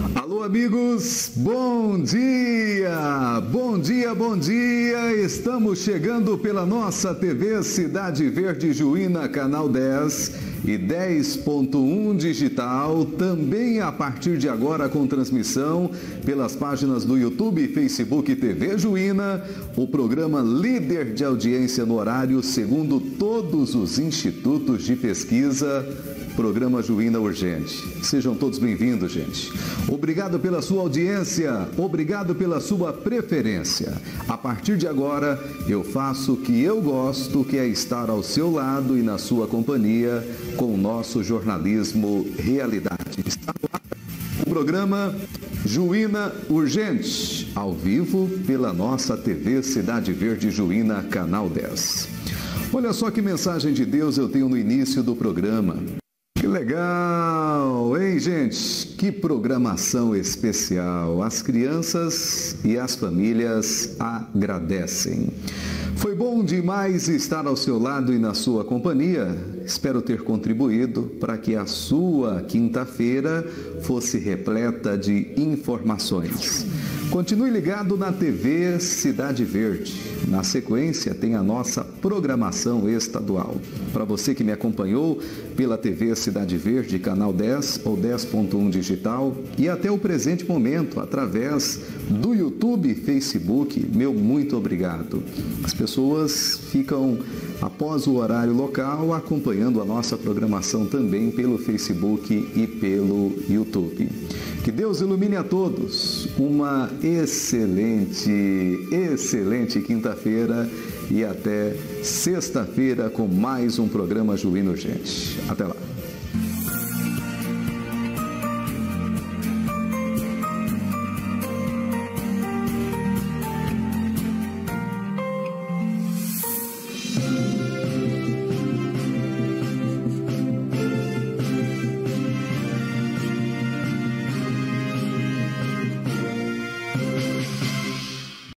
Alô, amigos, bom dia! Bom dia, bom dia! Estamos chegando pela nossa TV Cidade Verde Juína, canal 10 e 10.1 digital, também a partir de agora com transmissão pelas páginas do YouTube e Facebook TV Juína, o programa líder de audiência no horário segundo todos os institutos de pesquisa, programa Juína Urgente. Sejam todos bem-vindos, gente. Obrigado pela sua audiência, obrigado pela sua preferência. A partir de agora, eu faço o que eu gosto, que é estar ao seu lado e na sua companhia com o nosso jornalismo Realidade. Está no ar o programa Juína Urgente, ao vivo pela nossa TV Cidade Verde Juína, canal 10. Olha só que mensagem de Deus eu tenho no início do programa. Que legal, hein, gente? Que programação especial. As crianças e as famílias agradecem. Foi bom demais estar ao seu lado e na sua companhia. Espero ter contribuído para que a sua quinta-feira fosse repleta de informações. Continue ligado na TV Cidade Verde. Na sequência tem a nossa programação estadual. Para você que me acompanhou pela TV Cidade Verde, canal 10 ou 10.1 digital e até o presente momento através do YouTube e Facebook, meu muito obrigado. As pessoas ficam após o horário local acompanhando a nossa programação também pelo Facebook e pelo YouTube. Que Deus ilumine a todos. Uma excelente quinta-feira e até sexta-feira com mais um programa Juína Urgente. Até lá.